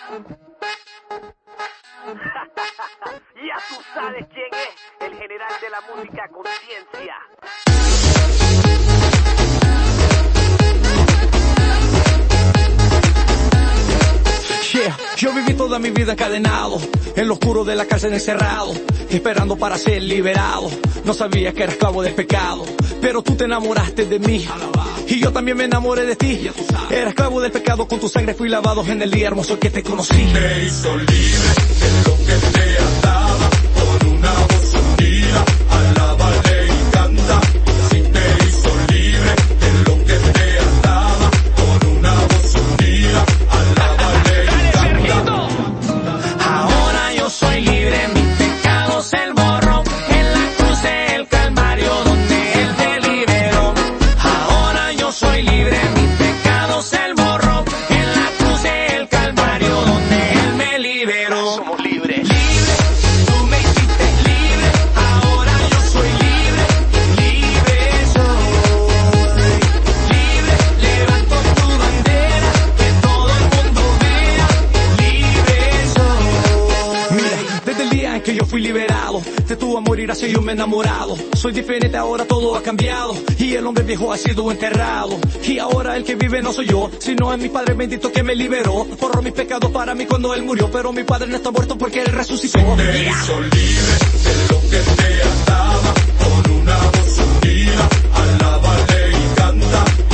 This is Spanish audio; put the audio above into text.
Ya tú sabes quién es, el general de la música Conciencia. Yeah, yo viví toda mi vida encadenado, en lo oscuro de la cárcel encerrado, esperando para ser liberado. No sabía que era esclavo del pecado, pero tú te enamoraste de mí, y yo también me enamoré de ti. Era esclavo del pecado, con tu sangre fui lavado en el día hermoso que te conocí. Te hizo libre de lo que te ataba, con una voz unida, alábale y canta. Si te hizo libre de lo que te ataba, con una voz unida, alábale y canta. Ahora yo soy libre, mis pecados él borró, en la cruz del Calvario donde él te liberó. Ahora yo soy libre, mis pecados él borró, en la cruz del Calvario donde él me liberó. Somos libres. Libre, tú me hiciste libre, ahora yo soy libre, libre soy. Libre, levanto tu bandera, que todo el mundo vea, libre soy. Mira, desde el día en que yo fui liberado, de tu amor y gracia yo me he enamorado. Soy diferente, ahora todo ha cambiado, y el hombre viejo ha sido enterrado. Y ahora el que vive no soy yo, sino es mi Padre bendito que me liberó. Borró mis pecados para mí cuando él murió, pero mi Padre no está muerto porque él resucitó. Te hizo libre de lo que te ataba, con una voz unida, alábale y canta.